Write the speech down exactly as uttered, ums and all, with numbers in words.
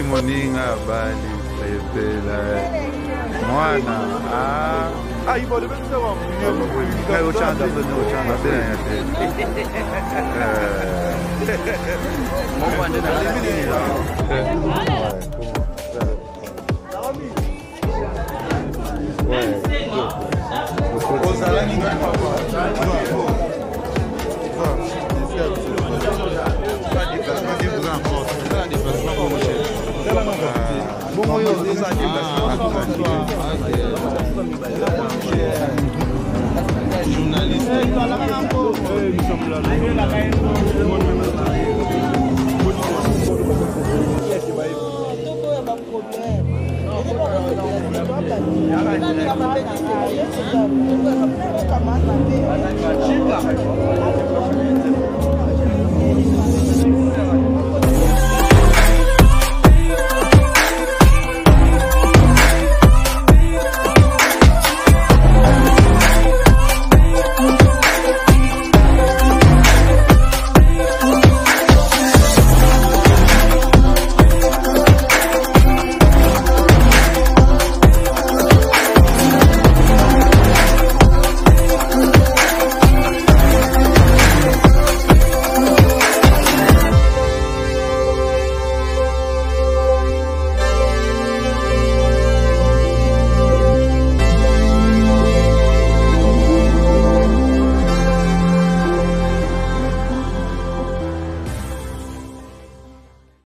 moninga bali sepela mwana ah ah il va de mettre ça va mais au chant de nous chant de rien mon point de la Journaliste.